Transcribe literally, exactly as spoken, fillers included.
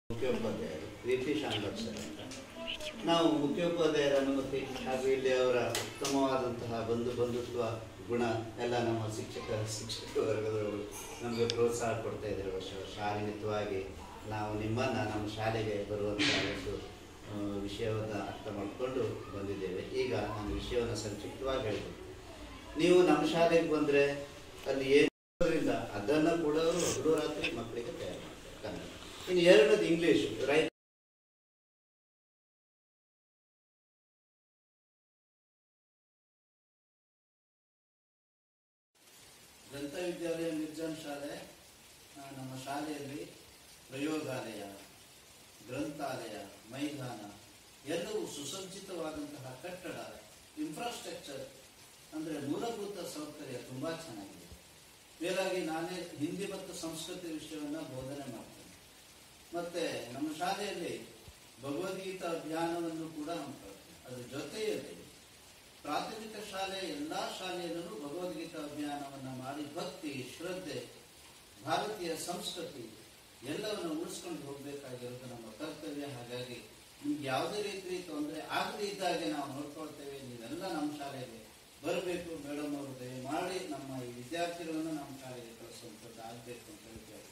ಮುಖ್ಯೋಪಾಧ್ಯಾಯರು ಪ್ರೀತಿ Shambhat sir ಅಂತ. ನಾವು ಮುಖ್ಯೋಪಾಧ್ಯಾಯರ ಅನುಮತಿ ಹಾಗೂ ಇಲ್ಲಿ ಅವರ ಉತ್ತಮವಾದಂತಹ ಬಂಧು ಬಂಧುತ್ವ ಗುಣ ಎಲ್ಲ ನಮ್ಮ ಶಿಕ್ಷಕ ಶಿಕ್ಷಕ ವರ್ಗದವರು ನಮಗೆ ಪ್ರೋತ್ಸಾಹ ಕೊಡ್ತಾ ಇದ್ದಾರೆ. ವರ್ಷ ವರ್ಷ ಆ ನಿಮಿತ್ತವಾಗಿ ನಾವು ನಿಮ್ಮನ್ನು ನಮ್ಮ ಶಾಲೆಗೆ ಬರುವಂಥ ಒಂದು ವಿಷಯವನ್ನು ಅರ್ಥ ಮಾಡಿಕೊಂಡು ಬಂದಿದ್ದೇವೆ. ಈಗ ನಾನು ವಿಷಯವನ್ನು ಸಂಕ್ಷಿಪ್ತವಾಗಿ ಹೇಳಿದೆ. ನೀವು ನಮ್ಮ ಶಾಲೆಗೆ ಬಂದರೆ ಅಲ್ಲಿ ಏನಿರೋದ್ರಿಂದ ಅದನ್ನು ಕೂಡ ಅವರು ಹಗಲು ರಾತ್ರಿ ಮಕ್ಕಳಿಗೆ ತಯಾರು ಮಾಡ್ತಾರೆ ಕನ್ನಡ. ಇನ್ನು ಎರಡನೇದು ಇಂಗ್ಲೀಷ್. ರೈತ ಗ್ರಂಥ ವಿದ್ಯಾಲಯ ಮಿರ್ಜಾನ್ ಶಾಲೆ ನಮ್ಮ ಶಾಲೆಯಲ್ಲಿ ಪ್ರಯೋಗಾಲಯ, ಗ್ರಂಥಾಲಯ, ಮೈದಾನ ಎಲ್ಲವೂ ಸುಸಜ್ಜಿತವಾದಂತಹ ಕಟ್ಟಡ, ಇನ್ಫ್ರಾಸ್ಟ್ರಕ್ಚರ್ ಅಂದರೆ ಮೂಲಭೂತ ಸೌಕರ್ಯ ತುಂಬ ಚೆನ್ನಾಗಿದೆ. ಬೇರಾಗಿ ನಾನೇ ಹಿಂದಿ ಮತ್ತು ಸಂಸ್ಕೃತಿ ವಿಷಯವನ್ನು ಬೋಧನೆ ಮಾಡ್ತೇನೆ. ಮತ್ತೆ ನಮ್ಮ ಶಾಲೆಯಲ್ಲಿ ಭಗವದ್ಗೀತಾ ಅಭಿಯಾನವನ್ನು ಕೂಡ ಹಮ್ಮಿಕೊಳ್ತೇನೆ. ಅದರ ಜೊತೆಯಲ್ಲಿ ಪ್ರಾಥಮಿಕ ಶಾಲೆ ಎಲ್ಲ ಶಾಲೆಯಲ್ಲೂ ಭಗವದ್ಗೀತಾ ಅಭಿಯಾನವನ್ನು ಮಾಡಿ ಭಕ್ತಿ, ಶ್ರದ್ಧೆ, ಭಾರತೀಯ ಸಂಸ್ಕೃತಿ ಎಲ್ಲವನ್ನು ಉಳಿಸ್ಕೊಂಡು ಹೋಗಬೇಕಾಗಿರೋದು ನಮ್ಮ ಕರ್ತವ್ಯ. ಹಾಗಾಗಿ ನಿಮ್ಗೆ ಯಾವುದೇ ರೀತಿ ತೊಂದರೆ ಆಗದೇ ಇದ್ದಾಗೆ ನಾವು ನೋಡ್ಕೊಳ್ತೇವೆ. ನೀವೆಲ್ಲ ನಮ್ಮ ಶಾಲೆಗೆ ಬರಬೇಕು. ಮೇಡಮ್ ಅವರು ದಯಮಾಡಿ ನಮ್ಮ ಈ ವಿದ್ಯಾರ್ಥಿಗಳನ್ನು ನಮ್ಮ ಶಾಲೆಗೆ ಕಳಿಸುವಂಥದ್ದು ಆಗಬೇಕು ಅಂತ ಹೇಳಿ